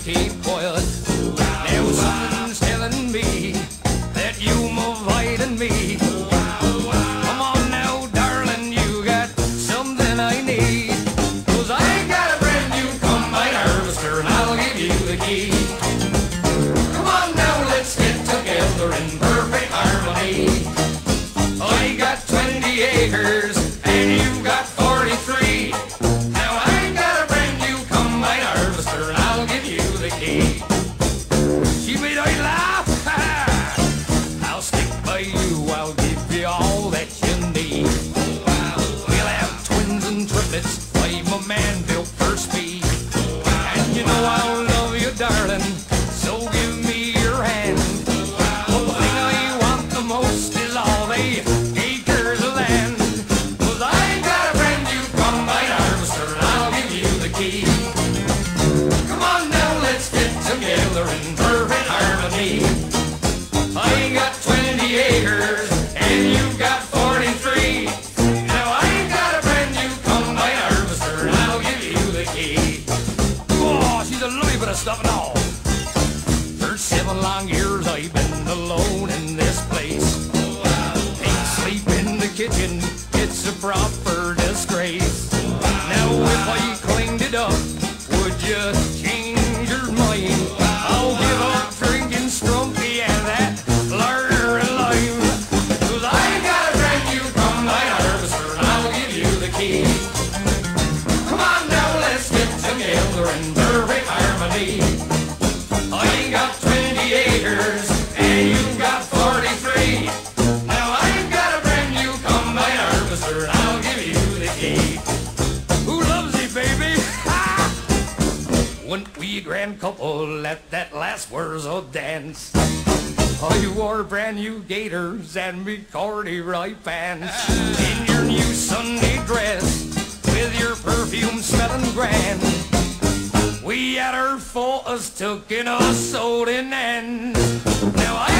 keep quiet. Now something's telling me that you're more than me. Come on now, darling, you got something I need. 'Cause I got a brand new combine harvester and I'll give you the key. Come on now, let's get together in perfect harmony. I got 20 acres and you've got 43. Now I got a brand new combine harvester and I'll give you the key. She made I laugh. I'll stick by you, I'll give you all that you need. We'll have twins and triplets, I'm a man built for speed. And you know I'll love you, darling, so give me your hand. One thing I want the most is all the acres of land. 'Cause I got a brand new combine harvester and I'll give you the key. Come on now, let's get together in perfect harmony. I got 20 acres and you've got 43. Now I got a brand new combine harvester and I'll give you the key. Oh, she's a lovely bit of stuff and all. For 7 long years I've been alone in this place. Ain't sleep in the kitchen, it's a proper disgrace. Now if I cleaned it up, would you change your mind? I'll give up drinking Strumpy and that larder and lime. 'Cause I got a brand new combine harvester and I'll give you the key. Come on now, let's get together in perfect harmony. I got 20 acres and you've got 43. Now I've got a brand new combine harvester and I'll give you the key. Who loves you, baby? Ha! Went we a grand couple at that last Wurzel dance. I wore brand new gaiters and me corduroy pants. In your new Sunday dress with your perfume smelling grand. We had our photos took in a sold in end. Now I